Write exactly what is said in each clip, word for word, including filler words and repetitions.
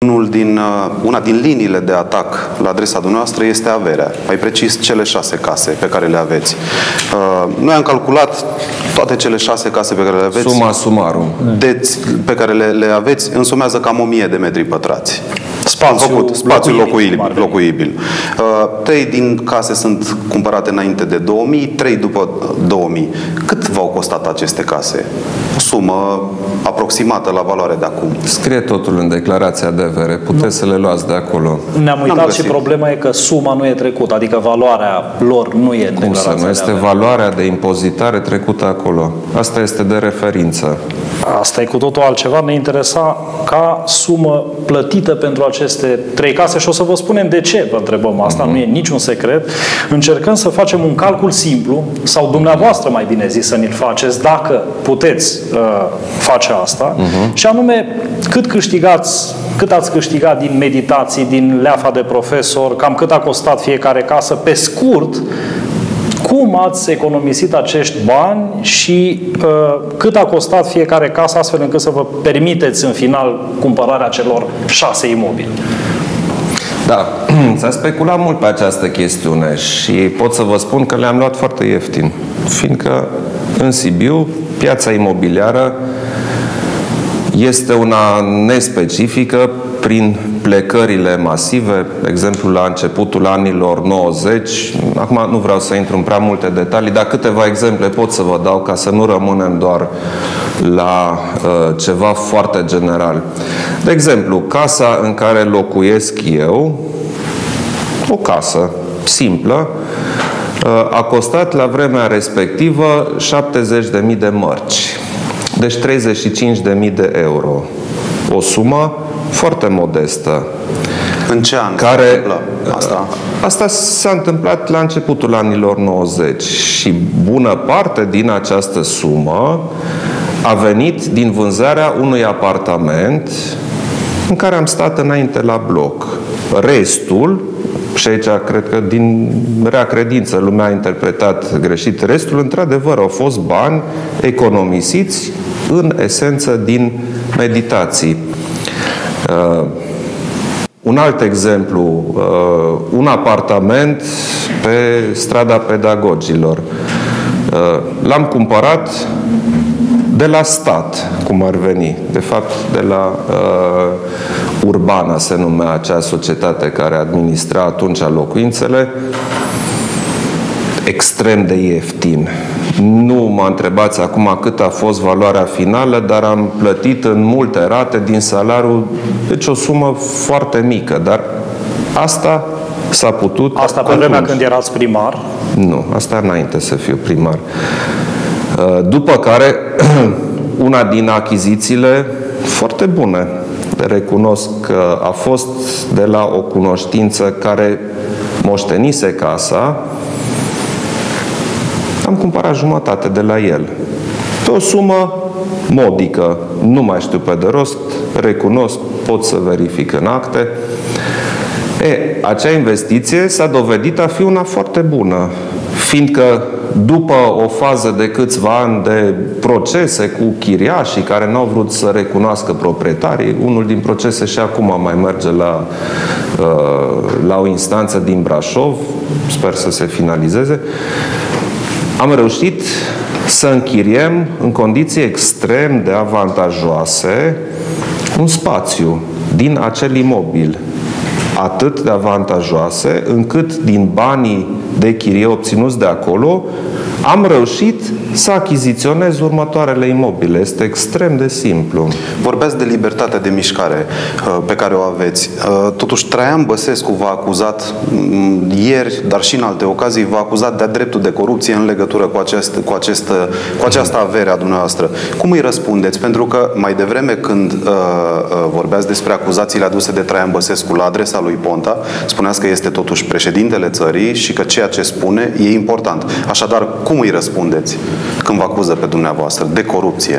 Unul din, una din liniile de atac la adresa dumneavoastră este averea. Mai precis, cele șase case pe care le aveți. Noi am calculat toate cele șase case pe care le aveți. Suma sumarum. Deți, pe care le, le aveți însumează cam o mie de metri pătrați. Spațiu, făcut, spațiu locuibil. locuibil. locuibil. Uh, trei din case sunt cumpărate înainte de două mii, trei după două mii. Cât v-au costat aceste case? O sumă aproximată la valoare de acum. Scrie totul în declarația de avere. Puteți nu. să le luați de acolo. Ne-am uitat și problema e că suma nu e trecută, adică valoarea lor nu e în Cum declarația să nu? Este de avere. valoarea de impozitare trecută acolo. Asta este de referință. Asta e cu totul altceva. Ne interesa ca sumă plătită pentru aceste trei case și o să vă spunem de ce vă întrebăm asta, uh-huh. nu e niciun secret. Încercăm să facem un calcul simplu, sau dumneavoastră mai bine zis să ni-l faceți, dacă puteți uh, face asta, uh-huh. și anume cât câștigați, cât ați câștigat din meditații, din leafa de profesor, cam cât a costat fiecare casă, pe scurt, cum ați economisit acești bani și uh, cât a costat fiecare casă, astfel încât să vă permiteți în final cumpărarea celor șase imobili? Da, s-a speculat mult pe această chestiune și pot să vă spun că le-am luat foarte ieftin, fiindcă în Sibiu piața imobiliară este una nespecifică prin plecările masive, de exemplu la începutul anilor nouăzeci. Acum nu vreau să intru în prea multe detalii, dar câteva exemple pot să vă dau ca să nu rămânem doar la uh, ceva foarte general. De exemplu, casa în care locuiesc eu, o casă simplă, uh, a costat la vremea respectivă șaptezeci de mii de mărci. Deci treizeci și cinci de mii de euro. O sumă foarte modestă. În ce an care, se întâmplă asta? Asta s-a întâmplat la începutul anilor nouăzeci și bună parte din această sumă a venit din vânzarea unui apartament în care am stat înainte la bloc. Restul, și aici cred că din rea credință lumea a interpretat greșit, restul într-adevăr au fost bani economisiți în esență din meditații. Uh, un alt exemplu, uh, un apartament pe strada Pedagogilor. Uh, l-am cumpărat de la stat, cum ar veni. De fapt, de la uh, Urbana se numea acea societate care administra atunci locuințele. Extrem de ieftin. Nu mă întrebați acum cât a fost valoarea finală, dar am plătit în multe rate din salariul, deci o sumă foarte mică, dar asta s-a putut... Asta pe vremea când erați primar? Nu, asta înainte să fiu primar. După care, una din achizițiile foarte bune, recunosc că a fost de la o cunoștință care moștenise casa, am cumpărat jumătate de la el. Pe o sumă modică, nu mai știu pe de rost, recunosc, pot să verific în acte. E, acea investiție s-a dovedit a fi una foarte bună, fiindcă după o fază de câțiva ani de procese cu chiriașii care n-au vrut să recunoască proprietarii, unul din procese și acum mai merge la, la o instanță din Brașov, sper să se finalizeze, am reușit să închiriem în condiții extrem de avantajoase un spațiu din acel imobil, atât de avantajoase încât din banii de chirie obținuți de acolo am reușit să achiziționez următoarele imobile. Este extrem de simplu. Vorbeați de libertatea de mișcare pe care o aveți. Totuși, Traian Băsescu v-a acuzat ieri, dar și în alte ocazii, v-a acuzat de-a dreptul de corupție în legătură cu, acest, cu, acest, cu această avere a dumneavoastră. Cum îi răspundeți? Pentru că mai devreme când uh, vorbeați despre acuzațiile aduse de Traian Băsescu la adresa lui Ponta, spuneați că este totuși președintele țării și că ceea ce spune e important. Așadar, cum îi răspundeți când vă acuză pe dumneavoastră de corupție?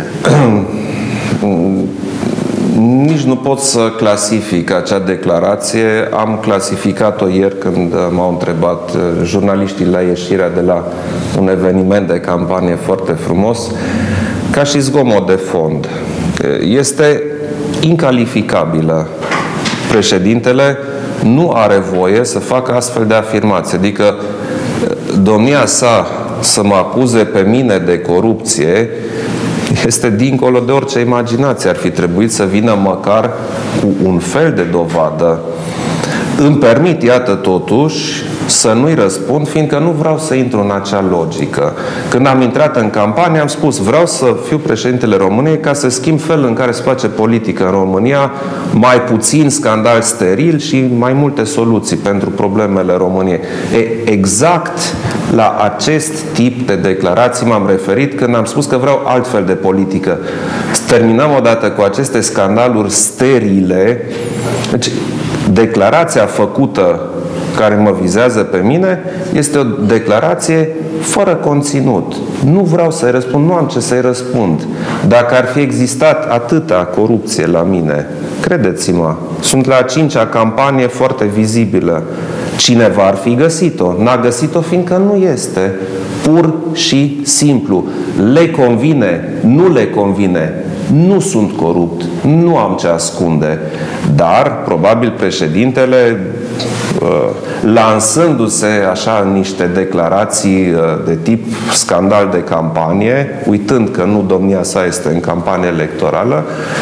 Nici nu pot să clasific acea declarație. Am clasificat-o ieri când m-au întrebat jurnaliștii la ieșirea de la un eveniment de campanie foarte frumos, ca și zgomot de fond. Este incalificabilă. președintele nu are voie să facă astfel de afirmații. Adică domnia sa să mă acuze pe mine de corupție este dincolo de orice imaginație. Ar fi trebuit să vină măcar cu un fel de dovadă. Îmi permit, iată, totuși, să nu-i răspund, fiindcă nu vreau să intru în acea logică. Când am intrat în campanie, am spus, vreau să fiu președintele României ca să schimb felul în care se face politică în România, mai puțin scandal steril și mai multe soluții pentru problemele României. E, exact la acest tip de declarații m-am referit când am spus că vreau altfel de politică. Terminăm odată cu aceste scandaluri sterile. Deci, declarația făcută care mă vizează pe mine este o declarație fără conținut. Nu vreau să-i răspund, nu am ce să-i răspund. Dacă ar fi existat atâta corupție la mine, credeți-mă, sunt la a cincea campanie foarte vizibilă. Cineva ar fi găsit-o. N-a găsit-o fiindcă nu este. Pur și simplu. Le convine, nu le convine. Nu sunt corupt, nu am ce ascunde. Dar, probabil, președintele, lansându-se așa în niște declarații de tip scandal de campanie, uitând că nu domnia sa este în campanie electorală,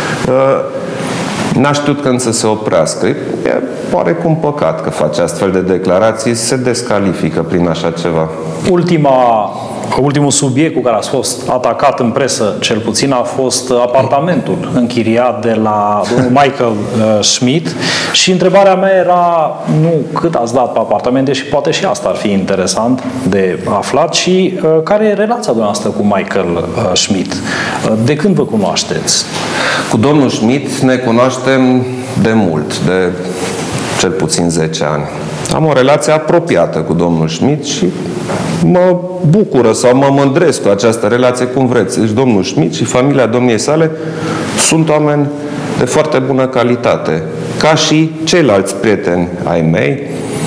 n-a știut când să se oprească. E oarecum păcat că face astfel de declarații, se descalifică prin așa ceva. Ultima, ultimul subiect cu care a fost atacat în presă, cel puțin, a fost apartamentul închiriat de la domnul Michael uh, Schmidt și întrebarea mea era nu cât ați dat pe apartament, deși poate și asta ar fi interesant de aflat, și uh, care e relația dumneavoastră cu Michael uh, Schmidt? Uh, de când vă cunoașteți? Cu domnul Schmidt ne cunoaștem de mult, de cel puțin zece ani. Am o relație apropiată cu domnul Schmidt și mă bucură sau mă mândresc cu această relație, cum vreți. Deci domnul Schmidt și familia domniei sale sunt oameni de foarte bună calitate, ca și ceilalți prieteni ai mei.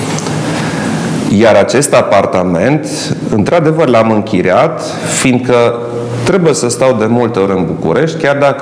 Iar acest apartament, într-adevăr, l-am închiriat, fiindcă trebuie să stau de multe ori în București, chiar dacă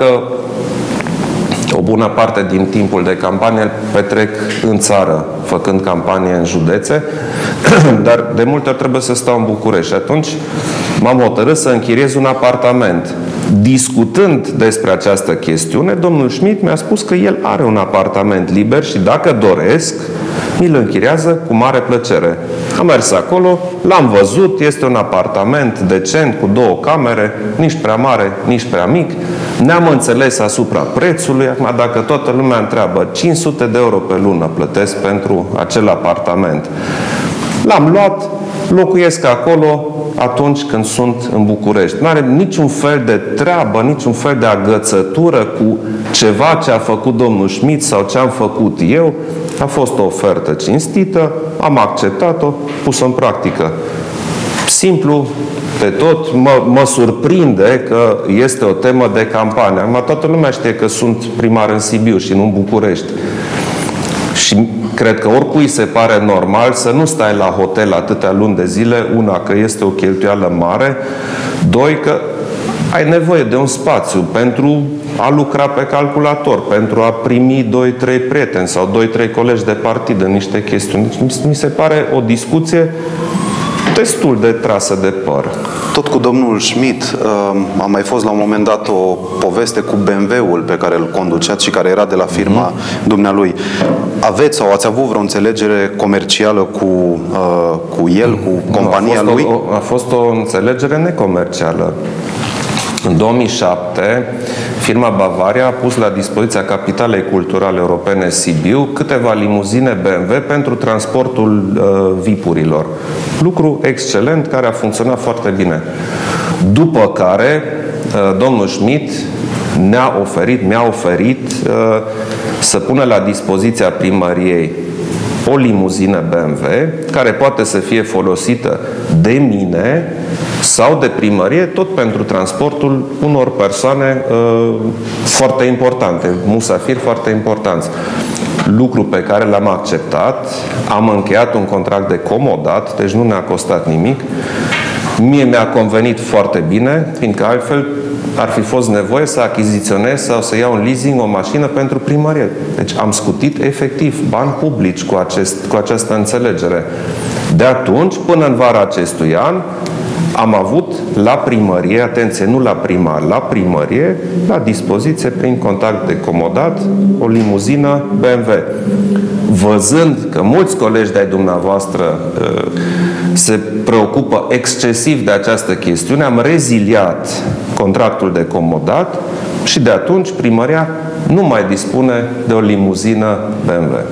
o bună parte din timpul de campanie îl petrec în țară, făcând campanie în județe, dar de multe ori trebuie să stau în București. Și atunci m-am hotărât să închiriez un apartament. Discutând despre această chestiune, domnul Schmidt mi-a spus că el are un apartament liber și dacă doresc, mi-l închiriază cu mare plăcere. Am mers acolo, l-am văzut, este un apartament decent, cu două camere, nici prea mare, nici prea mic. Ne-am înțeles asupra prețului. Acum, dacă toată lumea întreabă, cinci sute de euro pe lună plătesc pentru acel apartament. L-am luat, locuiesc acolo atunci când sunt în București. Nu are niciun fel de treabă, niciun fel de agățătură cu ceva ce a făcut domnul Schmidt sau ce am făcut eu. A fost o ofertă cinstită, am acceptat-o, pus-o în practică. Simplu pe tot, mă, mă surprinde că este o temă de campanie. Acum toată lumea știe că sunt primar în Sibiu și nu în București. Și cred că oricui se pare normal să nu stai la hotel atâtea luni de zile, una, că este o cheltuială mare, doi, că ai nevoie de un spațiu pentru a lucra pe calculator, pentru a primi doi trei prieteni sau doi trei colegi de partid în niște chestiuni. Mi se pare o discuție destul de trasă de păr. Tot cu domnul Schmidt, a mai fost la un moment dat o poveste cu B M W-ul pe care îl conduceați și care era de la firma mm-hmm. dumnealui. Aveți sau ați avut vreo înțelegere comercială cu, cu el, cu compania nu, a lui? O, a fost o înțelegere necomercială. În două mii șapte, firma Bavaria a pus la dispoziția Capitalei Culturale Europene Sibiu câteva limuzine B M W pentru transportul uh, V I P-urilor. Lucru excelent, care a funcționat foarte bine. După care, uh, domnul Schmidt ne-a oferit, mi-a oferit uh, să pună la dispoziția primăriei o limuzină B M W care poate să fie folosită de mine sau de primărie, tot pentru transportul unor persoane uh, foarte importante, musafiri foarte importanți. Lucru pe care l-am acceptat, am încheiat un contract de comodat, deci nu ne-a costat nimic. Mie mi-a convenit foarte bine, fiindcă altfel ar fi fost nevoie să achiziționez sau să iau în leasing o mașină pentru primărie. Deci am scutit efectiv bani publici cu, acest, cu această înțelegere. De atunci, până în vara acestui an, am avut la primărie, atenție, nu la primar, la primărie, la dispoziție, prin contact de comodat, o limuzină B M W. Văzând că mulți colegi de-ai dumneavoastră se preocupă excesiv de această chestiune, am reziliat contractul de comodat și de atunci primăria nu mai dispune de o limuzină B M W.